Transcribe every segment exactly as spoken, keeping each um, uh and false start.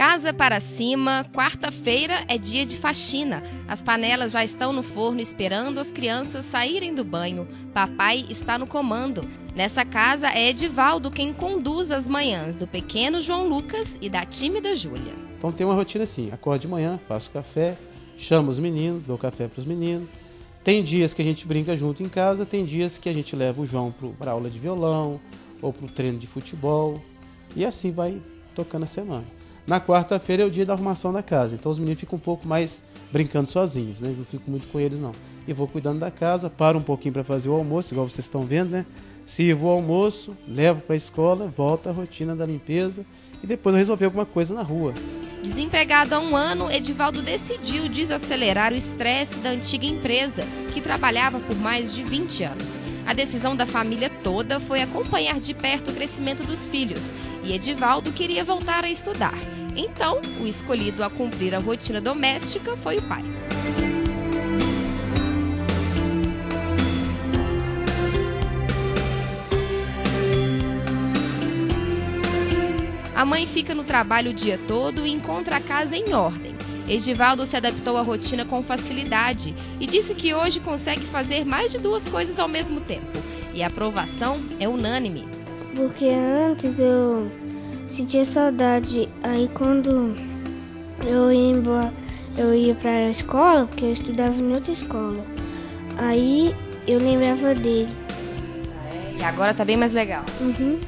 casa para cima, quarta-feira é dia de faxina. As panelas já estão no forno esperando as crianças saírem do banho. Papai está no comando. Nessa casa é Edivaldo quem conduz as manhãs do pequeno João Lucas e da tímida Júlia. Então tem uma rotina assim, acordo de manhã, faço café, chamo os meninos, dou café para os meninos. Tem dias que a gente brinca junto em casa, tem dias que a gente leva o João para aula de violão ou para o treino de futebol. E assim vai tocando a semana. Na quarta-feira é o dia da arrumação da casa, então os meninos ficam um pouco mais brincando sozinhos, né? Não fico muito com eles não. E vou cuidando da casa, paro um pouquinho para fazer o almoço, igual vocês estão vendo, né? Sirvo o almoço, levo para a escola, volta a rotina da limpeza e depois eu resolver alguma coisa na rua. Desempregado há um ano, Edivaldo decidiu desacelerar o estresse da antiga empresa, que trabalhava por mais de vinte anos. A decisão da família toda foi acompanhar de perto o crescimento dos filhos, e Edivaldo queria voltar a estudar. Então, o escolhido a cumprir a rotina doméstica foi o pai. A mãe fica no trabalho o dia todo e encontra a casa em ordem. Edivaldo se adaptou à rotina com facilidade e disse que hoje consegue fazer mais de duas coisas ao mesmo tempo. E a aprovação é unânime. Porque antes eu sentia saudade, aí quando eu ia embora, eu ia para a escola, porque eu estudava em outra escola, aí eu lembrava dele. É, e agora tá bem mais legal. Uhum.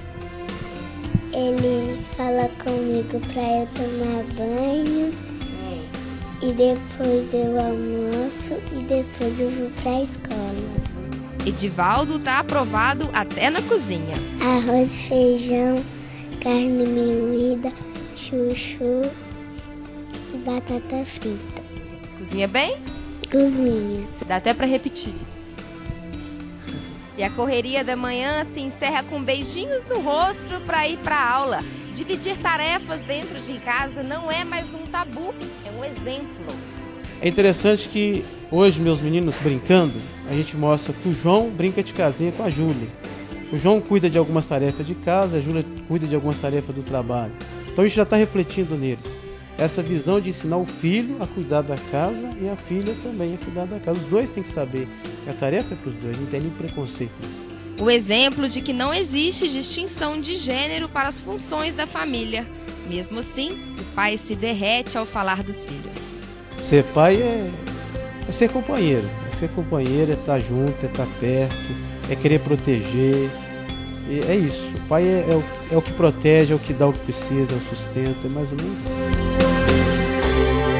Ele fala comigo para eu tomar banho, hum. e depois eu almoço e depois eu vou para a escola. Edivaldo tá aprovado até na cozinha. Arroz, feijão, carne moída, chuchu e batata frita. Cozinha bem? Cozinha. Dá até para repetir. E a correria da manhã se encerra com beijinhos no rosto para ir para a aula. Dividir tarefas dentro de casa não é mais um tabu, é um exemplo. É interessante que hoje meus meninos brincando, a gente mostra que o João brinca de casinha com a Júlia. O João cuida de algumas tarefas de casa, a Júlia cuida de algumas tarefas do trabalho. Então isso já está refletindo neles. Essa visão de ensinar o filho a cuidar da casa e a filha também a cuidar da casa. Os dois têm que saber que a tarefa é para os dois, não tem nenhum preconceito nisso. O exemplo de que não existe distinção de gênero para as funções da família. Mesmo assim, o pai se derrete ao falar dos filhos. Ser pai é, é ser companheiro. É ser companheiro, é estar junto, é estar perto, é querer proteger. E é isso. O pai é, é, o, é o que protege, é o que dá o que precisa, é o sustento, é mais ou menos isso.